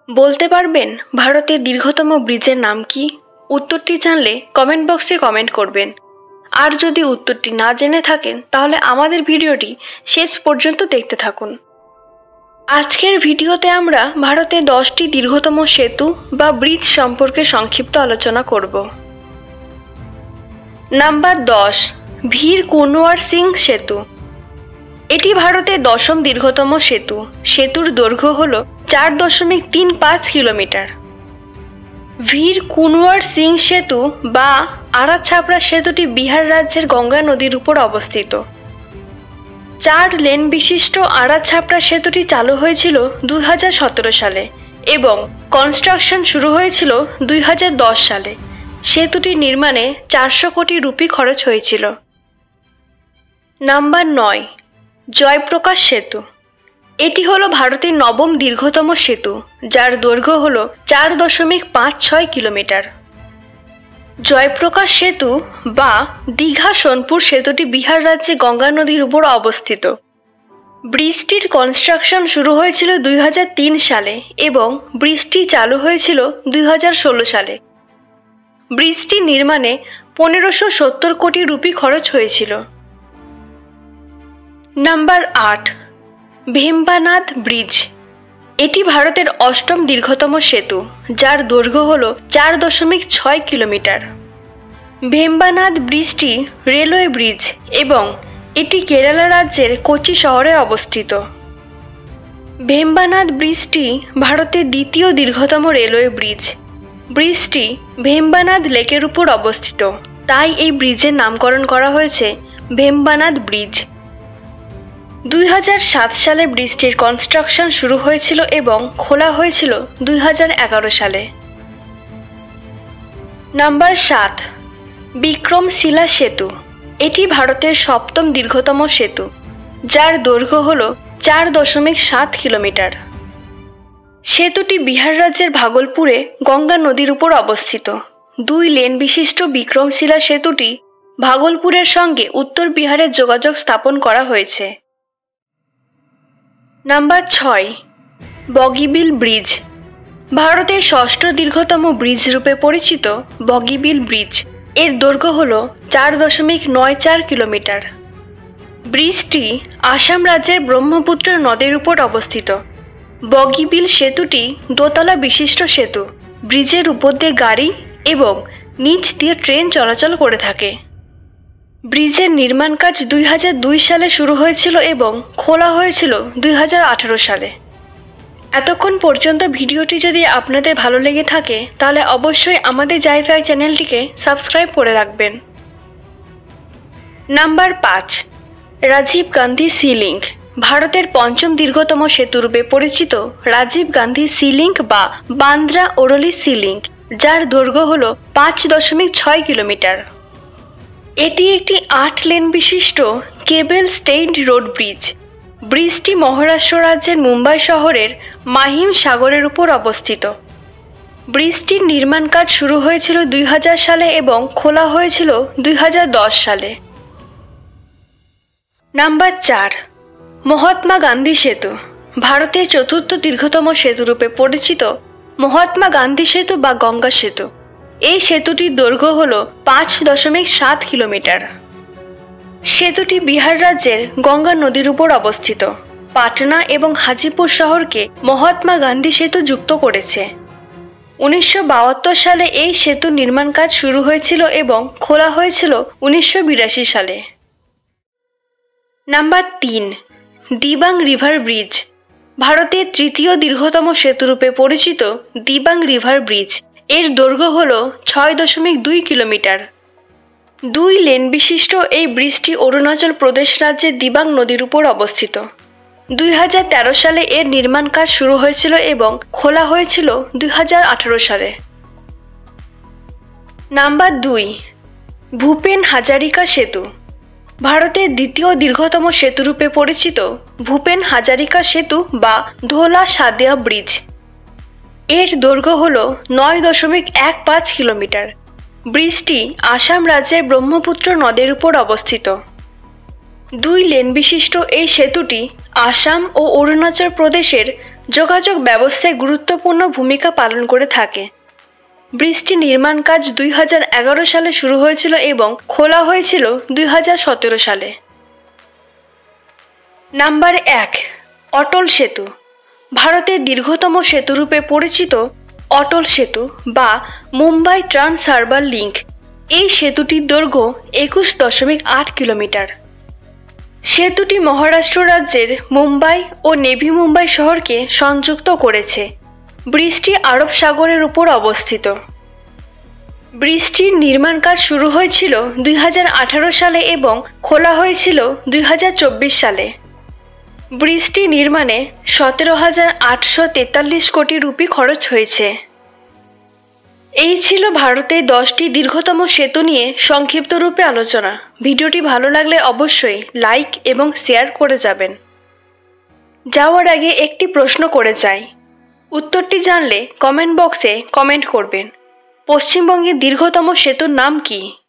বলতে পারবেন ভারতের দীর্ঘতম ব্রিজের নাম কি? উত্তরটি জানলে কমেন্ট বক্সে কমেন্ট করবেন। আর যদি উত্তরটি না জেনে থাকেন তাহলে আমাদের ভিডিওটি শেষ পর্যন্ত দেখতে থাকুন। আজকের ভিডিওতে আমরা ভারতের 10টি দীর্ঘতম সেতু বা ব্রিজ সম্পর্কে সংক্ষিপ্ত আলোচনা করব। নাম্বার 10, ভীর কুনওয়ার সিং সেতু। এটি ভারতের 10ম দীর্ঘতম সেতু। সেতুর দৈর্ঘ্য হল 4.35 কিলোমিটার। ভীর কুনওয়ার সিং সেতু বা আড়া ছাপড়া সেতুটি বিহার রাজ্যের গঙ্গা নদীর উপর অবস্থিত। 4 লেন বিশিষ্ট আড়া ছাপড়া সেতুটি চালু হয়েছিল 2017 সালে এবং কনস্ট্রাকশন শুরু হয়েছিল 2010 সালে। সেতুটি নির্মাণে 400 কোটি রুপি খরচ হয়েছিল। নাম্বার 9, জয়প্রকাশ সেতু। এটি হলো ভারতের 9ম দীর্ঘতম সেতু, যার দৈর্ঘ্য হল 4.56 কিলোমিটার। জয়প্রকাশ সেতু বা দীঘা সোনপুর সেতুটি বিহার রাজ্যে গঙ্গা নদীর উপর অবস্থিত। ব্রিজটির কনস্ট্রাকশন শুরু হয়েছিল 2003 সালে এবং ব্রিজটি চালু হয়েছিল 2016 সালে। ব্রিজটি নির্মাণে 1570 কোটি রুপি খরচ হয়েছিল। Number 8, Vembanad bridge. এটি ভারতের 8ম দীর্ঘতম সেতু, যার দৈর্ঘ্য হল 4.6 কিলোমিটার। ভেম্বানাদ ব্রিজটি রেলওয়ে ব্রিজ এবং এটি কেরালা রাজ্যের কোচি শহরে অবস্থিত। ভেম্বানাদ ব্রিজটি ভারতের 2য় দীর্ঘতম রেলওয়ে ব্রিজ। ব্রিজটি ভেম্বানাদ লেকের উপর অবস্থিত, তাই এই ব্রিজের নামকরণ করা হয়েছে ভেম্বানাদ ব্রিজ। 2007 সালে ব্রিজটির কনস্ট্রাকশন শুরু হয়েছিল এবং খোলা হয়েছিল 2011 সালে। নাম্বার 7, বিক্রমশিলা সেতু। এটি ভারতের 7ম দীর্ঘতম সেতু, যার দৈর্ঘ্য হল 4.7 কিলোমিটার। সেতুটি বিহার রাজ্যের ভাগলপুরে গঙ্গা নদীর উপর অবস্থিত। 2 লেন বিশিষ্ট বিক্রমশিলা সেতুটি ভাগলপুরের সঙ্গে উত্তর বিহারের যোগাযোগ স্থাপন করা হয়েছে। Number 6, Bogibeel bridge. ভারতের 6ষ্ঠ দীর্ঘতম ব্রিজ রূপে পরিচিত বগিবিল ব্রিজ এর দৈর্ঘ্য হল 4.94 কিলোমিটার। ব্রিজটি আসাম রাজ্যের ব্রহ্মপুত্র নদের উপর অবস্থিত। বগিবিল সেতুটি দোতলা বিশিষ্ট সেতু। ব্রিজের উপর দিয়ে গাড়ি এবং নিচ দিয়ে ট্রেন চলাচল করে থাকে। ব্রিজের নির্মাণ কাজ 2002 সালে শুরু হয়েছিল এবং খোলা হয়েছিল 2018 সালে। এতক্ষণ পর্যন্ত ভিডিওটি যদি আপনাদের ভালো লেগে থাকে তাহলে অবশ্যই আমাদের জাইফাই চ্যানেলটিকে সাবস্ক্রাইব করে রাখবেন। Number 5, Rajiv Gandhi sea link. ভারতের 5ম দীর্ঘতম সেতুরূপে পরিচিত রাজীব গান্ধী সি লিঙ্ক বা বান্দ্রা ওরলি সি লিঙ্ক, যার দৈর্ঘ্য হল 5.6 কিলোমিটার। এটি একটি 8 লেন বিশিষ্ট কেবল স্টেইড রোড ব্রিজ। ব্রিজটি মহারাষ্ট্র রাজ্যের মুম্বাই শহরের মাহিম সাগরের উপর অবস্থিত। ব্রিজটির নির্মাণ কাজ শুরু হয়েছিল 2000 সালে এবং খোলা হয়েছিল 2010 সালে। নাম্বার 4, মহাত্মা গান্ধী সেতু। ভারতের 4র্থ দীর্ঘতম সেতুরূপে পরিচিত মহাত্মা গান্ধী সেতু বা গঙ্গা সেতু। এই সেতুটির দৈর্ঘ্য হল 5.7 কিলোমিটার। সেতুটি বিহার রাজ্যের গঙ্গা নদীর উপর অবস্থিত। পাটনা এবং হাজিপুর শহরকে মহাত্মা গান্ধী সেতু যুক্ত করেছে। 1972 সালে এই সেতুর নির্মাণ কাজ শুরু হয়েছিল এবং খোলা হয়েছিল 1982 সালে। Number 3, Dibang river bridge. ভারতের 3য় দীর্ঘতম সেতুরূপে পরিচিত দিবাং রিভার ব্রিজ এর দৈর্ঘ্য হল 6.2 কিলোমিটার। 2 লেন বিশিষ্ট এই ব্রিজটি অরুণাচল প্রদেশ রাজ্যের দিবাং নদীর উপর অবস্থিত। 2013 সালে এর নির্মাণ কাজ শুরু হয়েছিল এবং খোলা হয়েছিল 2018 সালে। নাম্বার 2, ভূপেন হাজারিকা সেতু। ভারতের 2য় দীর্ঘতম সেতুরূপে পরিচিত ভূপেন হাজারিকা সেতু বা ধোলা সাদিয়া ব্রিজ এর দৈর্ঘ্য হল 9.15 কিলোমিটার। ব্রিজটি আসাম রাজ্যের ব্রহ্মপুত্র নদের উপর অবস্থিত। 2 লেন বিশিষ্ট এই সেতুটি আসাম ও অরুণাচল প্রদেশের যোগাযোগ ব্যবস্থায় গুরুত্বপূর্ণ ভূমিকা পালন করে থাকে। ব্রিজটি নির্মাণ কাজ 2011 সালে শুরু হয়েছিল এবং খোলা হয়েছিল 2017 সালে। নাম্বার 1, অটল সেতু। ভারতের দীর্ঘতম সেতুরূপে পরিচিত অটল সেতু বা মুম্বাই ট্রান্স হারবার লিঙ্ক, এই সেতুটির দৈর্ঘ্য 21.8 কিলোমিটার। সেতুটি মহারাষ্ট্র রাজ্যের মুম্বাই ও নেভি মুম্বাই শহরকে সংযুক্ত করেছে। ব্রিজটি আরব সাগরের উপর অবস্থিত। ব্রিজটির নির্মাণ কাজ শুরু হয়েছিল 2018 সালে এবং খোলা হয়েছিল 2024 সালে। ব্রিজটি নির্মাণে 17,843 কোটি রুপি খরচ হয়েছে। এই ছিল ভারতের 10টি দীর্ঘতম সেতু নিয়ে সংক্ষিপ্ত রূপে আলোচনা। ভিডিওটি ভালো লাগলে অবশ্যই লাইক এবং শেয়ার করে যাবেন। যাওয়ার আগে একটি প্রশ্ন করে যাই, উত্তরটি জানলে কমেন্ট বক্সে কমেন্ট করবেন। পশ্চিমবঙ্গের দীর্ঘতম সেতুর নাম কি?